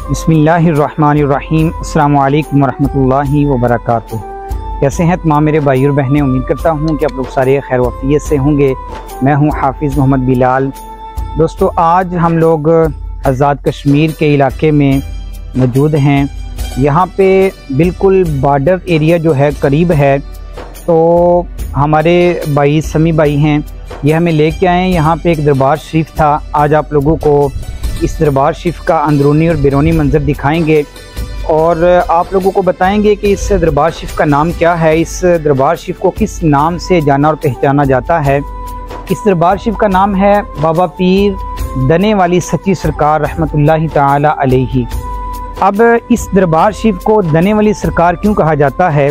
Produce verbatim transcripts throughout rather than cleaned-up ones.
बिस्मिल्लाहिर्रहमानिर्रहीम। अस्सलामु अलैकुम वरहमतुल्लाहि वबरकातुहू। कैसे हैं तमाम मेरे भाई और बहनें? उम्मीद करता हूँ कि आप लोग सारे खैर वफ़ियत से होंगे। मैं हूँ हाफिज़ मोहम्मद बिलाल। दोस्तों, आज हम लोग आज़ाद कश्मीर के इलाके में मौजूद हैं। यहाँ पे बिल्कुल बॉर्डर एरिया जो है करीब है, तो हमारे भाई समी भाई हैं, ये हमें लेके आए हैं। यहाँ पे एक दरबार शरीफ था। आज आप लोगों को इस दरबार शरीफ का अंदरूनी और बैरूनी मंज़र दिखाएंगे और आप लोगों को बताएंगे कि इस दरबार शरीफ का नाम क्या है, इस दरबार शरीफ को किस नाम से जाना और पहचाना जाता है। इस दरबार शरीफ का नाम है बाबा पीर दने वाली सच्ची सरकार रहमतुल्लाहि ताला अलैहि। अब इस दरबार शरीफ को दने वाली सरकार क्यों कहा जाता है?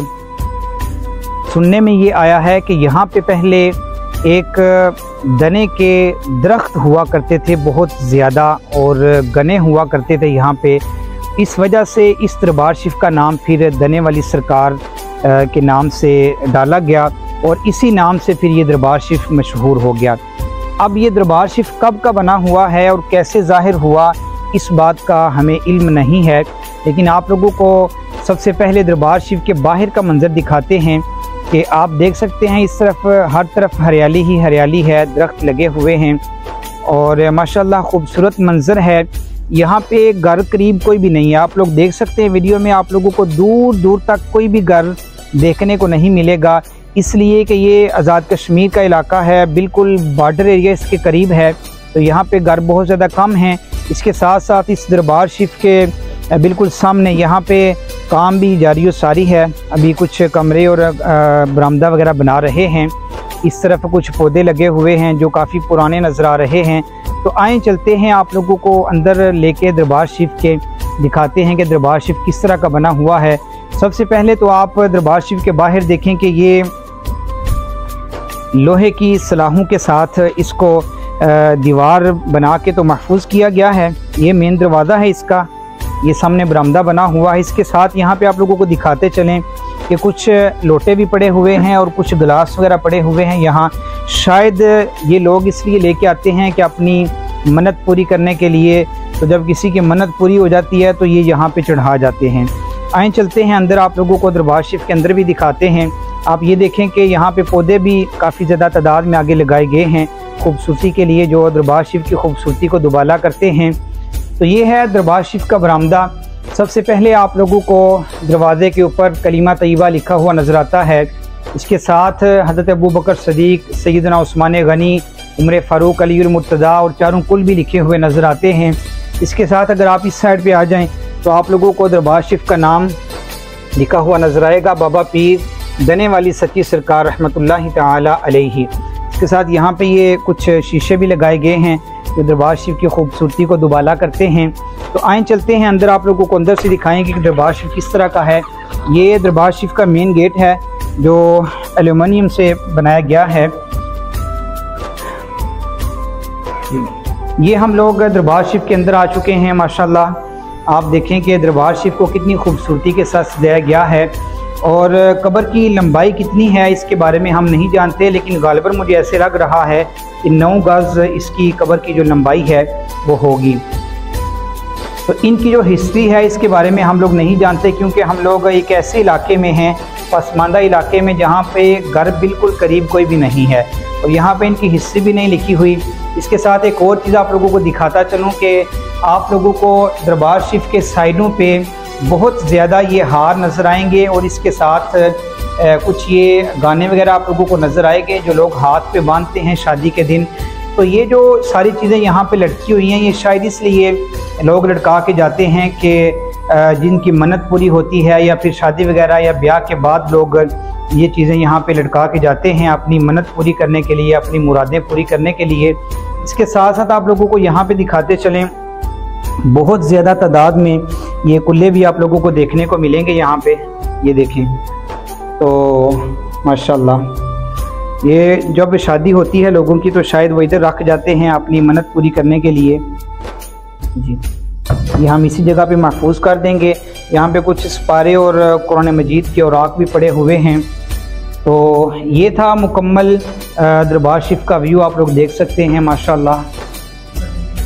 सुनने में ये आया है कि यहाँ पे पहले एक दने के दरख्त हुआ करते थे बहुत ज़्यादा, और गने हुआ करते थे यहाँ पे। इस वजह से इस दरबार शरीफ का नाम फिर दने वाली सरकार के नाम से डाला गया और इसी नाम से फिर ये दरबार शरीफ मशहूर हो गया। अब ये दरबार शरीफ कब का बना हुआ है और कैसे ज़ाहिर हुआ, इस बात का हमें इल्म नहीं है, लेकिन आप लोगों को सबसे पहले दरबार शरीफ के बाहर का मंज़र दिखाते हैं कि आप देख सकते हैं इस तरफ हर तरफ हरियाली ही हरियाली है, दरख्त लगे हुए हैं और माशाल्लाह खूबसूरत मंज़र है। यहाँ पे घर करीब कोई भी नहीं है। आप लोग देख सकते हैं वीडियो में, आप लोगों को दूर दूर तक कोई भी घर देखने को नहीं मिलेगा, इसलिए कि ये आज़ाद कश्मीर का इलाका है, बिल्कुल बॉर्डर एरिया इसके करीब है, तो यहाँ पे घर बहुत ज़्यादा कम हैं। इसके साथ साथ इस दरबार शरीफ के बिल्कुल सामने यहाँ पे काम भी जारी सारी है। अभी कुछ कमरे और बरामदा वगैरह बना रहे हैं। इस तरफ कुछ पौधे लगे हुए हैं जो काफ़ी पुराने नज़र आ रहे हैं। तो आए चलते हैं, आप लोगों को अंदर लेके दरबार शरीफ के दिखाते हैं कि दरबार शरीफ किस तरह का बना हुआ है। सबसे पहले तो आप दरबार शरीफ के बाहर देखें कि ये लोहे की सलाहों के साथ इसको दीवार बना के तो महफूज किया गया है। ये मेन दरवाज़ा है इसका, ये सामने बरामदा बना हुआ है। इसके साथ यहाँ पे आप लोगों को दिखाते चलें कि कुछ लोटे भी पड़े हुए हैं और कुछ गिलास वगैरह पड़े हुए हैं। यहाँ शायद ये लोग इसलिए लेके आते हैं कि अपनी मन्नत पूरी करने के लिए, तो जब किसी की मन्नत पूरी हो जाती है तो ये यहाँ पे चढ़ा जाते हैं। आए चलते हैं अंदर, आप लोगों को दरबार शरीफ के अंदर भी दिखाते हैं। आप ये देखें कि यहाँ पे पौधे भी काफ़ी ज़्यादा तादाद में आगे लगाए गए हैं खूबसूरती के लिए, जो दरबार शरीफ की खूबसूरती को दुबाला करते हैं। तो ये है दरबार शरीफ का बरामदा। सबसे पहले आप लोगों को दरवाज़े के ऊपर कलीमा तैयबा लिखा हुआ नज़र आता है। इसके साथ हज़रत अबू बकर सदीक, सैयदना उस्मान गनी, उमर फ़ारूक, अली मुर्तज़ा और चारों कुल भी लिखे हुए नज़र आते हैं। इसके साथ अगर आप इस साइड पे आ जाएं तो आप लोगों को दरबार शरीफ का नाम लिखा हुआ नज़र आएगा, बाबा पीर दने वाली सच्ची सरकार रहमतुल्लाहि ताला अलैहि। इसके साथ यहाँ पे ये कुछ शीशे भी लगाए गए हैं जो दरबार शरीफ की खूबसूरती को दुबाला करते हैं। तो आए चलते हैं अंदर, आप लोगों को अंदर से दिखाएंगे कि दरबार शरीफ किस तरह का है। ये दरबार शरीफ का मेन गेट है जो एल्यूमिनियम से बनाया गया है। ये हम लोग दरबार शरीफ के अंदर आ चुके हैं। माशाल्लाह आप देखें कि दरबार शरीफ को कितनी खूबसूरती के साथ सजाया गया है और कब्र की लंबाई कितनी है इसके बारे में हम नहीं जानते, लेकिन गालिबन मुझे ऐसे लग रहा है कि नौ गज़ इसकी कब्र की जो लंबाई है वो होगी। तो इनकी जो हिस्ट्री है इसके बारे में हम लोग नहीं जानते, क्योंकि हम लोग एक ऐसे इलाके में हैं, पसमानदा इलाके में, जहाँ पे घर बिल्कुल करीब कोई भी नहीं है और यहाँ पे इनकी हिस्ट्री भी नहीं लिखी हुई। इसके साथ एक और चीज़ आप लोगों को दिखाता चलूँ कि आप लोगों को दरबार शरीफ के साइडों पे बहुत ज़्यादा ये हार नज़र आएंगे और इसके साथ कुछ ये गाने वगैरह आप लोगों को नज़र आएंगे जो लोग हाथ पे बांधते हैं शादी के दिन। तो ये जो सारी चीज़ें यहाँ पे लटकी हुई हैं, ये शायद इसलिए लोग लटका के जाते हैं कि जिनकी मन्नत पूरी होती है या फिर शादी वगैरह या ब्याह के बाद लोग ये चीज़ें यहाँ पे लटका के जाते हैं अपनी मन्नत पूरी करने के लिए, अपनी मुरादें पूरी करने के लिए। इसके साथ साथ आप लोगों को यहाँ पे दिखाते चलें, बहुत ज़्यादा तादाद में ये कुल्ले भी आप लोगों को देखने को मिलेंगे यहाँ पे। ये देखें तो माशाल्लाह ये जब शादी होती है लोगों की तो शायद वो इधर रख जाते हैं अपनी मन्नत पूरी करने के लिए जी। ये हम इसी जगह पे महफूज कर देंगे। यहाँ पे कुछ सिपारे और कुरान मजीद के औराक भी पड़े हुए हैं। तो ये था मुकम्मल दरबार शरीफ का व्यू, आप लोग देख सकते हैं माशाल्लाह।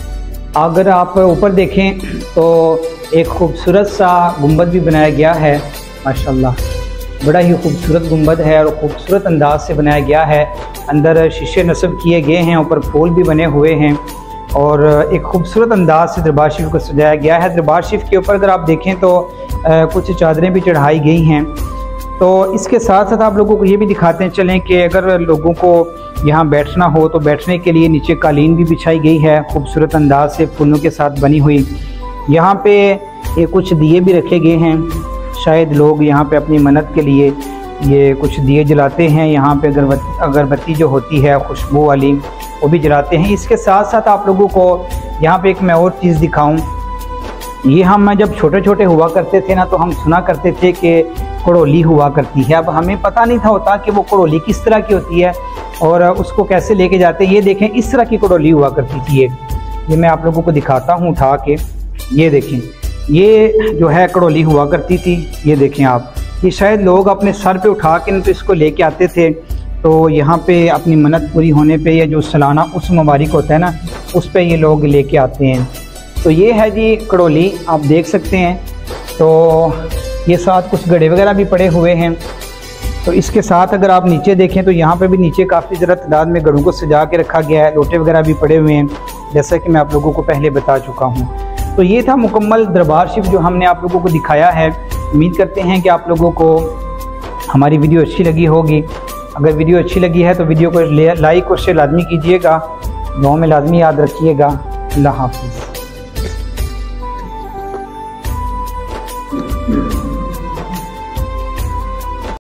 अगर आप ऊपर देखें तो एक खूबसूरत सा गुंबद भी बनाया गया है, माशाल्लाह बड़ा ही खूबसूरत गुंबद है और खूबसूरत अंदाज से बनाया गया है। अंदर शीशे नस्ब किए गए हैं, ऊपर फूल भी बने हुए हैं और एक खूबसूरत अंदाज से दरबार शरीफ को सजाया गया है। दरबार शरीफ के ऊपर अगर आप देखें तो आ, कुछ चादरें भी चढ़ाई गई हैं। तो इसके साथ साथ आप लोगों को ये भी दिखाते हैं चलें कि अगर लोगों को यहाँ बैठना हो तो बैठने के लिए नीचे कालीन भी बिछाई गई है खूबसूरत अंदाज से फूलों के साथ बनी हुई। यहाँ पे ये कुछ दिए भी रखे गए हैं, शायद लोग यहाँ पे अपनी मन्नत के लिए ये कुछ दिए जलाते हैं। यहाँ पे अगरबत्ती अगरबत्ती जो होती है खुशबू वाली वो भी जलाते हैं। इसके साथ साथ आप लोगों को यहाँ पे एक मैं और चीज़ दिखाऊं, ये हम जब छोटे छोटे हुआ करते थे ना तो हम सुना करते थे कि कड़ोली हुआ करती है। अब हमें पता नहीं था होता कि वो कड़ोली किस तरह की होती है और उसको कैसे लेके जाते हैं। ये देखें इस तरह की कड़ोली हुआ करती थी। ये ये मैं आप लोगों को दिखाता हूँ उठा के, ये देखें ये जो है कड़ोली हुआ करती थी। ये देखें आप, ये शायद लोग अपने सर पे उठा के तो इसको लेके आते थे। तो यहाँ पे अपनी मन्नत पूरी होने पे या जो सालाना उस मुबारक होता है ना उस पे ये लोग लेके आते हैं। तो ये है जी कड़ोली, आप देख सकते हैं। तो ये साथ कुछ गड़े वगैरह भी पड़े हुए हैं। तो इसके साथ अगर आप नीचे देखें तो यहाँ पे भी नीचे काफ़ी ज़्यादा तादाद में गड़ों को सजा के रखा गया है। लोटे वगैरह भी पड़े हुए हैं जैसा कि मैं आप लोगों को पहले बता चुका हूँ। तो ये था मुकम्मल दरबार शरीफ जो हमने आप लोगों को दिखाया है। उम्मीद करते हैं कि आप लोगों को हमारी वीडियो अच्छी लगी होगी। अगर वीडियो अच्छी लगी है तो वीडियो को लाइक और शेयर लाजमी कीजिएगा, दुआ में लाजमी याद रखिएगा। अल्लाह हाफ़िज़।